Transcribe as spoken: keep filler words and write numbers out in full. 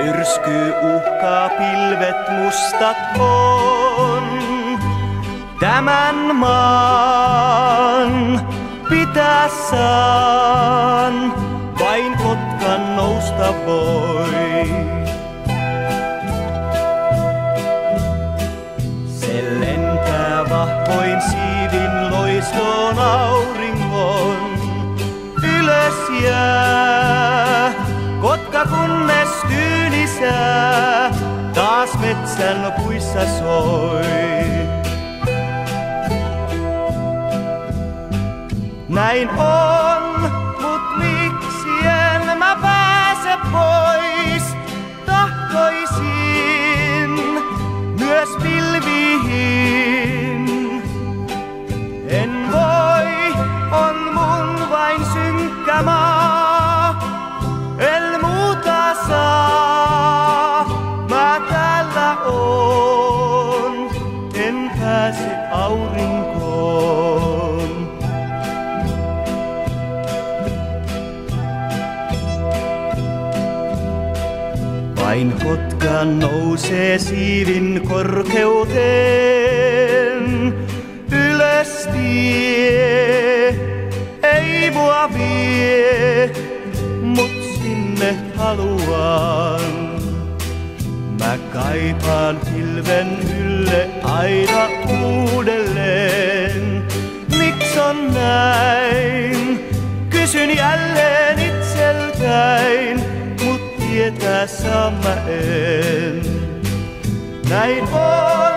Myrsky uhkaa, pilvet mustat on. Tämän maan pitää saan, vain Kotkan nousta voi. Se lentää vahvoin siivin loistoon auringon. Ylös jää Kotka, kunnes tyynisää taas metsän puissa soi. Näin on, mut miksi en mä pääse pois? Tahtoisin myös pilviin. En voi, on mun vain synkkä maa. En muuta saa, mä täällä oon. En pääse aurinkoon. Vain Kotka nousee siivin korkeuteen. Ylös tie ei mua vie, mut sinne haluan. Mä kaipaan pilven ylle aina uudelleen. Miks on näin? Kysyn jälleen itseltäin, mut tietää saan mä en. Näin on.